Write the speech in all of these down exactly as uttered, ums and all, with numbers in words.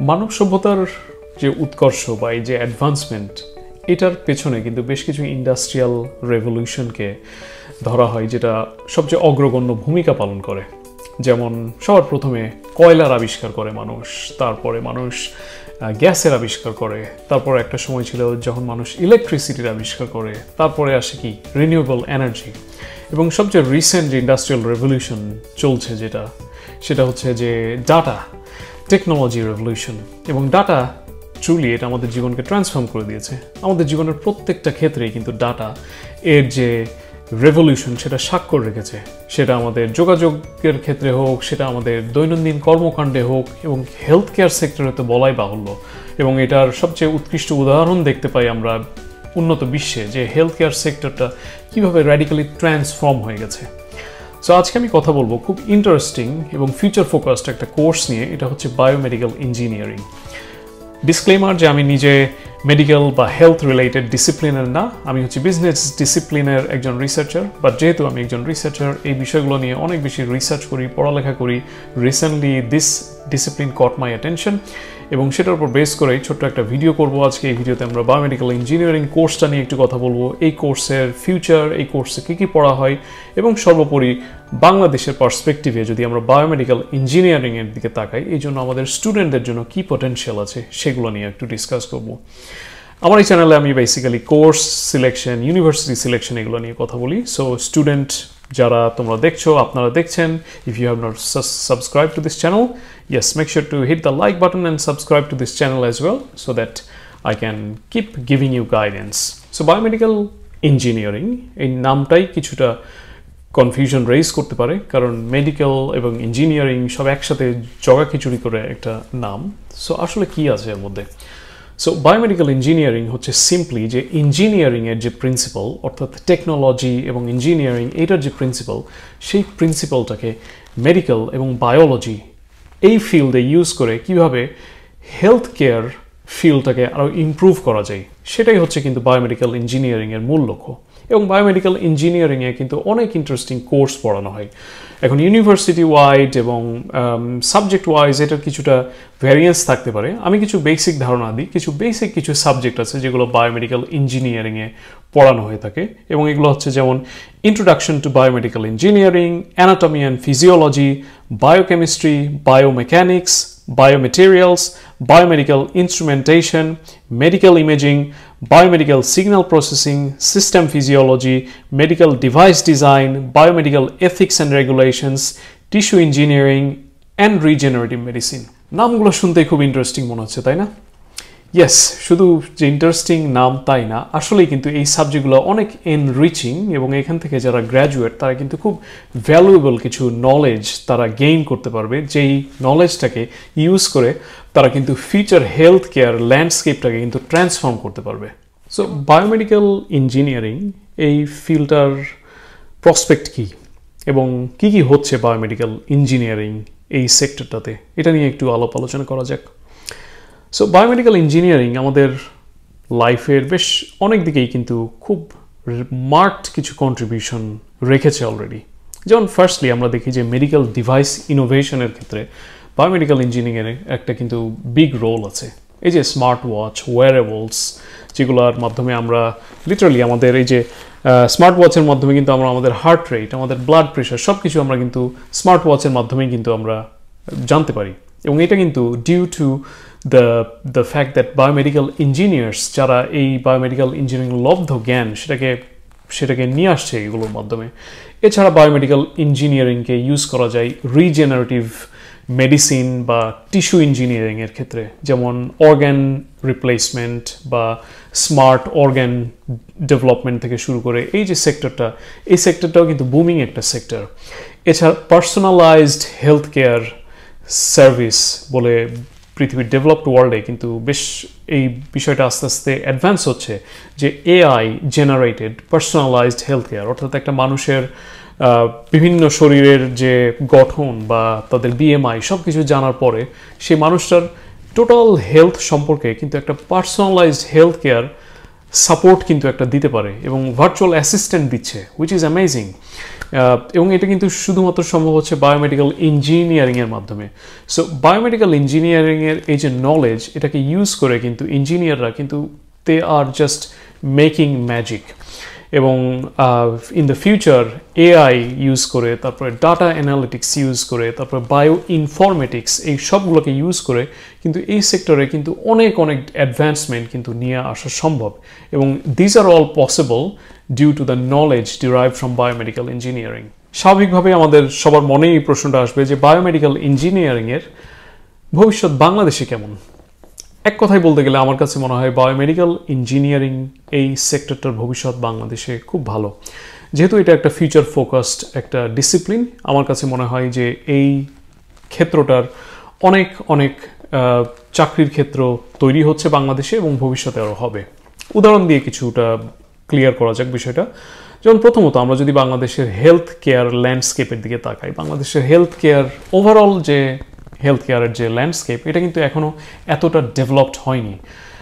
মানব সভ্যতার যে উৎকর্ষ বা এই যে অ্যাডভান্সমেন্ট এটার পেছনে কিন্তু বেশ কিছু ইন্ডাস্ট্রিয়াল রেভলিউশনকে ধরা হয় যেটা সবচেয়ে অগ্রগণ্য ভূমিকা পালন করে। যেমন সবার প্রথমে কয়লার আবিষ্কার করে মানুষ, তারপরে মানুষ গ্যাসের আবিষ্কার করে, তারপরে একটা সময় ছিল যখন মানুষ ইলেকট্রিসিটির আবিষ্কার করে, তারপরে আসে কি রিনিউয়েবল এনার্জি, এবং সবচেয়ে রিসেন্ট যে ইন্ডাস্ট্রিয়াল রেভলিউশন চলছে যেটা সেটা হচ্ছে যে ডাটা টেকনোলজি রেভলিউশন। এবং ডাটা ট্রুলি এটা আমাদের জীবনকে ট্রান্সফর্ম করে দিয়েছে। আমাদের জীবনের প্রত্যেকটা ক্ষেত্রেই কিন্তু ডাটা এর যে রেভলিউশন সেটা স্বাক্ষর রেখেছে, সেটা আমাদের যোগাযোগের ক্ষেত্রে হোক, সেটা আমাদের দৈনন্দিন কর্মকাণ্ডে হোক, এবং হেলথ কেয়ার সেক্টরে তো বলাই বাহুল্য। এবং এটার সবচেয়ে উৎকৃষ্ট উদাহরণ দেখতে পাই আমরা উন্নত বিশ্বে, যে হেলথ কেয়ার সেক্টরটা কীভাবে র্যাডিক্যালি ট্রান্সফর্ম হয়ে গেছে। সো আজকে আমি কথা বলবো খুব ইন্টারেস্টিং এবং ফিউচার ফোকাসড একটা কোর্স নিয়ে, এটা হচ্ছে বায়োমেডিক্যাল ইঞ্জিনিয়ারিং। ডিসক্লেমার যে আমি নিজে মেডিকেল বা হেলথ রিলেটেড ডিসিপ্লিনের না, আমি হচ্ছে বিজনেস ডিসিপ্লিনের একজন রিসার্চার। বাট যেহেতু আমি একজন রিসার্চার, এই বিষয়গুলো নিয়ে অনেক বেশি রিসার্চ করি, পড়ালেখা করি। Recently this discipline caught my attention, এবং সেটার উপর বেস করেই ছোট্ট একটা ভিডিও করব আজকে। এই ভিডিওতে আমরা বায়োমেডিক্যাল ইঞ্জিনিয়ারিং কোর্সটা নিয়ে একটু কথা বলবো, এই কোর্সের ফিউচার, এই কোর্সে কী কী পড়া হয়, এবং সর্বোপরি বাংলাদেশের পার্সপেক্টিভে যদি আমরা বায়োমেডিক্যাল ইঞ্জিনিয়ারিংয়ের দিকে তাকাই, এই জন্য আমাদের স্টুডেন্টদের জন্য কী পটেনশিয়াল আছে সেগুলো নিয়ে একটু ডিসকাস করব। আমার এই চ্যানেলে আমি basically course selection, university selection এগুলো নিয়ে কথা বলি। সো স্টুডেন্ট যারা তোমরা দেখছো, আপনারা দেখছেন, if you have not subscribe to this channel, yes, make sure to hit the like button and subscribe to this channel as well so that I can keep giving you guidance. So biomedical engineering এই নামটাই কিছুটা confusion raise করতে পারে, কারণ medical এবং engineering সব একসাথে জগা খিচুড়ি করে একটা নাম। সো আসলে কি আছে এর মধ্যে? সো বায়োমেডিক্যাল ইঞ্জিনিয়ারিং হচ্ছে সিম্পলি যে ইঞ্জিনিয়ারিংয়ের যে প্রিন্সিপাল, অর্থাৎ টেকনোলজি এবং ইঞ্জিনিয়ারিং এইটার যে প্রিন্সিপাল, সেই প্রিন্সিপালটাকে মেডিকেল এবং বায়োলজি এই ফিল্ডে ইউজ করে কিভাবে হেলথ কেয়ার ফিল্ডটাকে আরও ইমপ্রুভ করা যায়, সেটাই হচ্ছে কিন্তু বায়োমেডিক্যাল ইঞ্জিনিয়ারিংয়ের মূল লক্ষ্য। এবং বায়োমেডিক্যাল ইঞ্জিনিয়ারিংয়ে কিন্তু অনেক ইন্টারেস্টিং কোর্স পড়ানো হয় এখন ইউনিভার্সিটি ওয়াইড এবং সাবজেক্ট ওয়াইজ, এটার কিছুটা ভ্যারিয়েন্স থাকতে পারে। আমি কিছু বেসিক ধারণা দিই। কিছু বেসিক কিছু সাবজেক্ট আছে যেগুলো বায়োমেডিক্যাল ইঞ্জিনিয়ারিংয়ে পড়ানো হয়ে থাকে, এবং এগুলো হচ্ছে যেমন introduction to biomedical engineering, anatomy and physiology, biochemistry, biomechanics, biomaterials, biomedical instrumentation, medical imaging, biomedical signal processing, system physiology, medical device design, biomedical ethics and regulations, tissue engineering, and regenerative medicine. নামগুলো শুনতে খুব interesting মনে হচ্ছে, তাই না? Yes, শুধু যে interesting নাম তাই না, আসলেই কিন্তু এই সাবজেক্টগুলো অনেক এনরিচিং, এবং এখান থেকে যারা গ্র্যাজুয়েট তারা কিন্তু খুব ভ্যালুয়েবল কিছু নলেজ তারা গেইন করতে পারবে, যেই নলেজটাকে ইউজ করে তারা কিন্তু ফিউচার হেলথ কেয়ার ল্যান্ডস্কেপটাকে কিন্তু ট্রান্সফর্ম করতে পারবে। সো বায়োমেডিক্যাল ইঞ্জিনিয়ারিং এই ফিল্ডটার প্রসপেক্ট কী, এবং কি কি হচ্ছে বায়োমেডিক্যাল ইঞ্জিনিয়ারিং এই সেক্টরটাতে, এটা নিয়ে একটু আলাপ আলোচনা করা যাক। সো বায়োমেডিক্যাল ইঞ্জিনিয়ারিং আমাদের লাইফের বেশ অনেক দিকেই কিন্তু খুব মার্কড কিছু কন্ট্রিবিউশন রেখেছে অলরেডি। যেমন ফার্স্টলি আমরা দেখি যে মেডিকেল ডিভাইস ইনোভেশনের ক্ষেত্রে বায়োমেডিক্যাল ইঞ্জিনিয়ারিংয়ের একটা কিন্তু বিগ রোল আছে। এই যে স্মার্ট ওয়াচ, ওয়ারেবলস, যেগুলোর মাধ্যমে আমরা লিটারালি আমাদের এই যে স্মার্ট ওয়াচের মাধ্যমে কিন্তু আমরা আমাদের হার্ট রেট, আমাদের ব্লাড প্রেশার সব কিছু আমরা কিন্তু স্মার্ট ওয়াচের মাধ্যমেই কিন্তু আমরা জানতে পারি। এবং এটা কিন্তু due to the the fact that biomedical engineers যারা এই বায়োমেডিক্যাল ইঞ্জিনিয়ারিং লব্ধ জ্ঞান সেটাকে সেটাকে নিয়ে আসছে এগুলোর মাধ্যমে। এছাড়া বায়োমেডিক্যাল ইঞ্জিনিয়ারিংকে ইউজ করা যায় রিজেনারেটিভ মেডিসিন বা টিস্যু ইঞ্জিনিয়ারিংয়ের ক্ষেত্রে, যেমন অর্গ্যান রিপ্লেসমেন্ট বা স্মার্ট অর্গ্যান ডেভেলপমেন্ট থেকে শুরু করে এই যে সেক্টরটা, এই সেক্টরটাও কিন্তু বুমিং একটা সেক্টর। এছাড়া পার্সোনালাইজড হেলথ কেয়ার সার্ভিস বলে পৃথিবীর ডেভেলপড ওয়ার্ল্ডে কিন্তু বেশ এই বিষয়টা আস্তে আস্তে অ্যাডভান্স হচ্ছে, যে AI generated personalised health care, অর্থাৎ একটা মানুষের বিভিন্ন শরীরের যে গঠন বা তাদের বিএমআই সব কিছু জানার পরে সেই মানুষটার টোটাল হেলথ সম্পর্কে কিন্তু একটা পার্সোনালাইজড হেলথ কেয়ার সাপোর্ট কিন্তু একটা দিতে পারে, এবং ভার্চুয়াল অ্যাসিস্ট্যান্ট দিচ্ছে, হুইচ ইজ অ্যামেজিং। এবং এটা কিন্তু শুধুমাত্র সম্ভব হচ্ছে বায়োমেডিক্যাল ইঞ্জিনিয়ারিংয়ের মাধ্যমে। সো বায়োমেডিক্যাল ইঞ্জিনিয়ারিংয়ের এই যে নলেজ, এটাকে ইউজ করে কিন্তু ইঞ্জিনিয়াররা কিন্তু they are just making magic. এবং in the future AI use করে, তারপরে ডাটা অ্যানালিটিক্স ইউজ করে, তারপরে বায়ো ইনফরমেটিক্স, এই সবগুলোকে ইউজ করে কিন্তু এই সেক্টরে কিন্তু অনেক অনেক অ্যাডভান্সমেন্ট কিন্তু নিয়ে আসা সম্ভব। এবং these are all possible due to the knowledge derive from biomedical engineering. স্বাভাবিকভাবে আমাদের সবার মনে এই প্রশ্নটা আসবে যে বায়োমেডিক্যাল ইঞ্জিনিয়ারিংয়ের ভবিষ্যৎ বাংলাদেশে কেমন? এক কথায় বলতে গেলে আমার কাছে মনে হয় বায়োমেডিক্যাল ইঞ্জিনিয়ারিং এই সেক্টরটার ভবিষ্যৎ বাংলাদেশে খুব ভালো। যেহেতু এটা একটা ফিউচার ফোকাসড একটা ডিসিপ্লিন, আমার কাছে মনে হয় যে এই ক্ষেত্রটার অনেক অনেক চাকরির ক্ষেত্র তৈরি হচ্ছে বাংলাদেশে এবং ভবিষ্যতে আরও হবে। উদাহরণ দিয়ে কিছুটা ক্লিয়ার করা যাক বিষয়টা। যেমন প্রথমত আমরা যদি বাংলাদেশের হেলথ কেয়ার ল্যান্ডস্কেপের দিকে তাকাই, বাংলাদেশের হেলথ কেয়ার ওভারঅল যে হেলথ কেয়ারের যে ল্যান্ডস্কেপ, এটা কিন্তু এখনও এতটা ডেভেলপড হয়নি।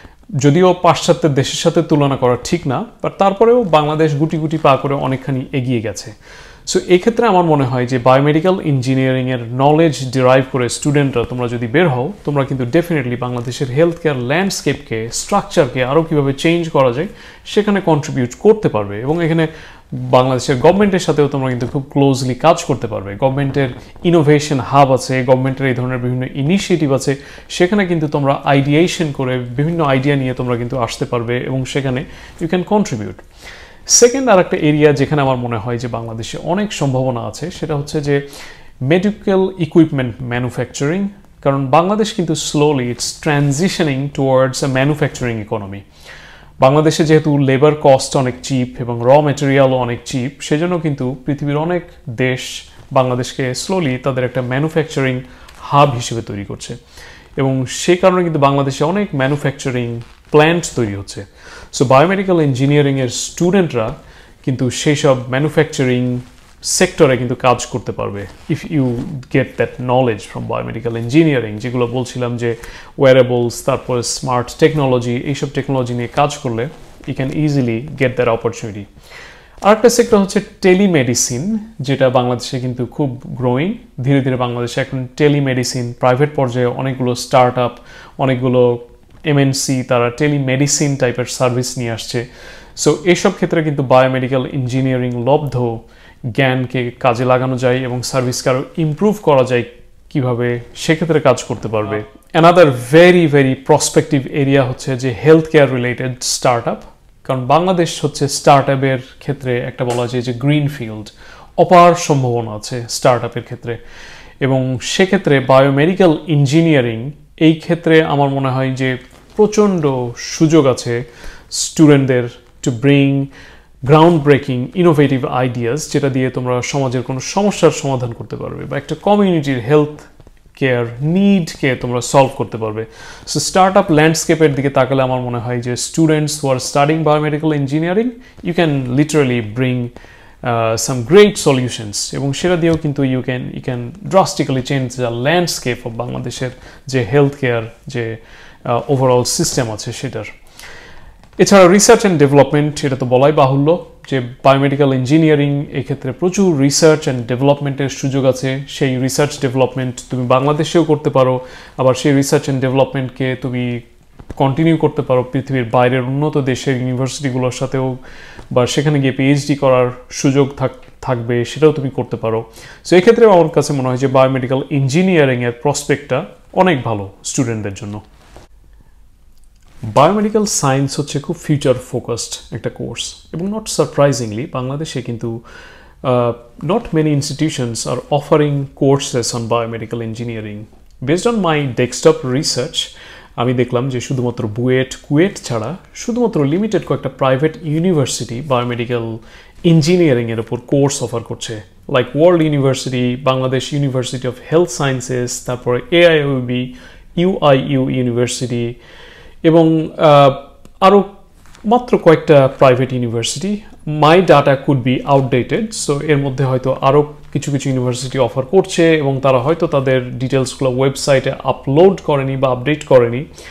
যদিও পাশ্চাত্যের দেশের সাথে তুলনা করা ঠিক না, বাট তারপরেও বাংলাদেশ গুটি গুটি পা করে অনেকখানি এগিয়ে গেছে। সো এই ক্ষেত্রে আমার মনে হয় যে বায়োমেডিক্যাল ইঞ্জিনিয়ারিংয়ের নলেজ ডিরাইভ করে স্টুডেন্টরা তোমরা যদি বের হও, তোমরা কিন্তু ডেফিনেটলি বাংলাদেশের হেলথ কেয়ার ল্যান্ডস্কেপকে, স্ট্রাকচারকে আরও কীভাবে চেঞ্জ করা যায় সেখানে কন্ট্রিবিউট করতে পারবে। এবং এখানে বাংলাদেশের গভর্নমেন্টের সাথেও তোমরা কিন্তু খুব ক্লোজলি কাজ করতে পারবে। গভর্নমেন্টের ইনোভেশন হাব আছে, গভর্নমেন্টের এই ধরনের বিভিন্ন ইনিশিয়েটিভ আছে, সেখানে কিন্তু তোমরা আইডিয়েশন করে বিভিন্ন আইডিয়া নিয়ে তোমরা কিন্তু আসতে পারবে এবং সেখানে ইউ ক্যান কন্ট্রিবিউট। সেকেন্ড আর একটা এরিয়া যেখানে আমার মনে হয় যে বাংলাদেশে অনেক সম্ভাবনা আছে, সেটা হচ্ছে যে মেডিকেল ইকুইপমেন্ট ম্যানুফ্যাকচারিং। কারণ বাংলাদেশ কিন্তু slowly it's transitioning towards a manufacturing economy. বাংলাদেশে যেহেতু লেবার কস্ট অনেক চিপ এবং র ম্যাটেরিয়ালও অনেক চিপ, সেজন্য কিন্তু পৃথিবীর অনেক দেশ বাংলাদেশকে স্লোলি তাদের একটা ম্যানুফ্যাকচারিং হাব হিসেবে তৈরি করছে। এবং সেই কারণে কিন্তু বাংলাদেশে অনেক ম্যানুফ্যাকচারিং প্ল্যান্ট তৈরি হচ্ছে। সো বায়োমেডিক্যাল ইঞ্জিনিয়ারিংয়ের স্টুডেন্টরা কিন্তু সেই সব ম্যানুফ্যাকচারিং সেক্টরে কিন্তু কাজ করতে পারবে if you get that knowledge from biomedical engineering. যেগুলো বলছিলাম যে ওয়ারেবলস, তারপরে স্মার্ট টেকনোলজি, এইসব টেকনোলজি নিয়ে কাজ করলে you can easily get that opportunity. আরেকটা সেক্টর হচ্ছে টেলিমেডিসিন, যেটা বাংলাদেশে কিন্তু খুব গ্রোয়িং। ধীরে ধীরে বাংলাদেশে এখন টেলিমেডিসিন প্রাইভেট পর্যায়ে অনেকগুলো স্টার্ট আপ, অনেকগুলো এমএনসি তারা টেলিমেডিসিন টাইপের সার্ভিস নিয়ে আসছে। সো এইসব ক্ষেত্রে কিন্তু বায়োমেডিক্যাল ইঞ্জিনিয়ারিং লব্ধ জ্ঞানকে কাজে লাগানো যায় এবং সার্ভিসকে আরও ইমপ্রুভ করা যায় কীভাবে, সেক্ষেত্রে কাজ করতে পারবে। Another very very prospective area হচ্ছে যে health care related startup. কারণ বাংলাদেশ হচ্ছে স্টার্ট আপের ক্ষেত্রে একটা বলা যায় যে গ্রিন ফিল্ড, অপার সম্ভাবনা আছে স্টার্ট আপের ক্ষেত্রে। এবং সেক্ষেত্রে বায়োমেডিক্যাল ইঞ্জিনিয়ারিং এই ক্ষেত্রে আমার মনে হয় যে প্রচণ্ড সুযোগ আছে স্টুডেন্টদের to bring ground breaking innovative ideas, যেটা দিয়ে তোমরা সমাজের কোনো সমস্যার সমাধান করতে পারবে বা একটা কমিউনিটির হেলথ কেয়ার নিডকে তোমরা সলভ করতে পারবে। সো স্টার্ট আপ ল্যান্ডস্কেপের দিকে তাকালে আমার মনে হয় যে students who are studying biomedical engineering you can literally bring some great solutions, এবং সেটা দিয়েও কিন্তু you can you can drastically change the landscape of বাংলাদেশের যে হেলথ কেয়ার যে ওভারঅল সিস্টেম আছে সেটার। এছাড়া রিসার্চ অ্যান্ড ডেভেলপমেন্ট, এটা তো বলাই বাহুল্য যে বায়োমেডিক্যাল ইঞ্জিনিয়ারিং এক্ষেত্রে প্রচুর রিসার্চ অ্যান্ড ডেভেলপমেন্টের সুযোগ আছে। সেই রিসার্চ ডেভেলপমেন্ট তুমি বাংলাদেশেও করতে পারো, আবার সেই রিসার্চ অ্যান্ড ডেভেলপমেন্টকে তুমি কন্টিনিউ করতে পারো পৃথিবীর বাইরের উন্নত দেশের ইউনিভার্সিটিগুলোর সাথেও, বা সেখানে গিয়ে পিএইচডি করার সুযোগ থাক থাকবে সেটাও তুমি করতে পারো। সো এক্ষেত্রে আমার কাছে মনে হয় যে বায়োমেডিক্যাল ইঞ্জিনিয়ারিংয়ের প্রসপেক্টটা অনেক ভালো স্টুডেন্টদের জন্য। বায়োমেডিক্যাল সায়েন্স হচ্ছে খুব ফিউচার ফোকাসড একটা কোর্স, এবং নট সারপ্রাইজিংলি বাংলাদেশে কিন্তু not many institutions are offering courses on biomedical engineering. Based on my desktop research আমি দেখলাম যে শুধুমাত্র বুয়েট, কুয়েট ছাড়া শুধুমাত্র লিমিটেড কয়েকটা প্রাইভেট ইউনিভার্সিটি বায়োমেডিক্যাল ইঞ্জিনিয়ারিংয়ের ওপর কোর্স অফার করছে, like world university, Bangladesh university of health sciences, তারপরে এআইইউবি, ইউআইইউ ইউনিভার্সিটি, এবং আরও মাত্র কয়েকটা private university. My data could be outdated, so এর মধ্যে হয়তো আরও কিছু কিছু ইউনিভার্সিটি অফার করছে এবং তারা হয়তো তাদের ডিটেলসগুলো ওয়েবসাইটে আপলোড করেনি বা আপডেট করেনি।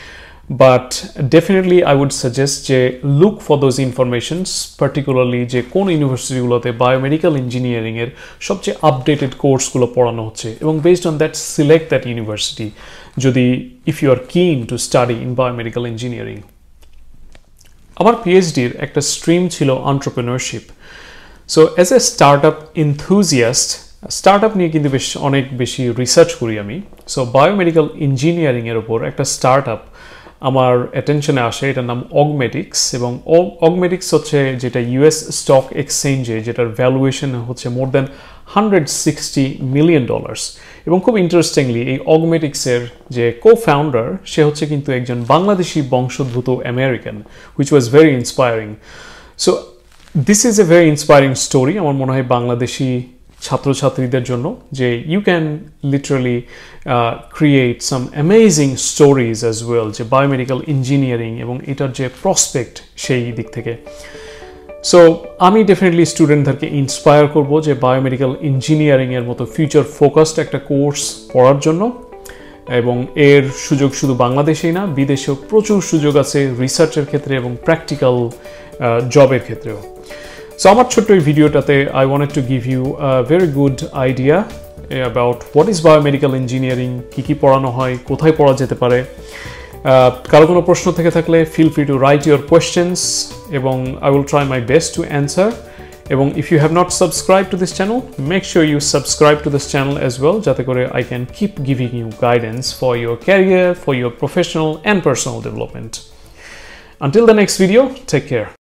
But definitely I would suggest যে look for those informations, particularly যে কোন ইউনিভার্সিটিগুলোতে বায়োমেডিক্যাল ইঞ্জিনিয়ারিংয়ের সবচেয়ে আপডেটেড কোর্সগুলো পড়ানো হচ্ছে এবং based on that select that university যদি if you are keen to study in biomedical engineering. আমার পিএইচডির একটা স্ট্রিম ছিল entrepreneurship. So as a startup enthusiast, startup নিয়ে কিন্তু বেশ অনেক বেশি রিসার্চ করি আমি। সো বায়োমেডিক্যাল ইঞ্জিনিয়ারিংয়ের ওপর একটা স্টার্ট আপ আমার অ্যাটেনশনে আসে, এটার নাম অগমেটিক্স। এবং অগমেটিক্স হচ্ছে যেটা ইউএস স্টক এক্সচেঞ্জে, যেটার ভ্যালুয়েশন হচ্ছে more than hundred sixty million dollars. এবং খুব ইন্টারেস্টিংলি এই অগমেটিক্সের যে কো ফাউন্ডার সে হচ্ছে কিন্তু একজন বাংলাদেশি বংশোদ্ভূত American, which was very inspiring. So this is a very inspiring story আমার মনে হয় বাংলাদেশি ছাত্রছাত্রীদের জন্য, যে you can literally create some amazing stories as well, যে বায়োমেডিক্যাল ইঞ্জিনিয়ারিং এবং এটার যে প্রসপেক্ট সেই দিক থেকে। সো আমি ডেফিনেটলি স্টুডেন্টদেরকে ইন্সপায়ার করব যে বায়োমেডিক্যাল ইঞ্জিনিয়ারিংয়ের মতো ফিউচার ফোকাসড একটা কোর্স পড়ার জন্য। এবং এর সুযোগ শুধু বাংলাদেশেই না, বিদেশেও প্রচুর সুযোগ আছে রিসার্চের ক্ষেত্রে এবং প্র্যাকটিক্যাল জবের ক্ষেত্রেও। সো আমার ছোট্ট এই ভিডিওটাতে I wanted to give you a very good idea about what is biomedical engineering, কী কী পড়ানো হয়, কোথায় পড়া যেতে পারে। কারো কোনো প্রশ্ন থেকে থাকলে feel free to write your questions এবং I will try my best to answer. এবং if you have not subscribe to this channel, make sure you subscribe to this channel as well, যাতে করে I can keep giving you guidance for your career, for your professional and personal development. Until the next video, take care.